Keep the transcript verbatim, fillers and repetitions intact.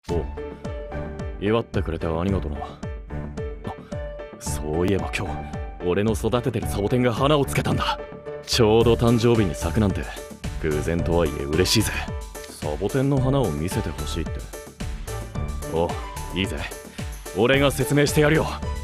おう、祝ってくれてありがとな。あ、そういえば今日俺の育ててるサボテンが花をつけたんだ。ちょうど誕生日に咲くなんて偶然とはいえ嬉しいぜ。サボテンの花を見せてほしいって。おう、いいぜ、俺が説明してやるよ。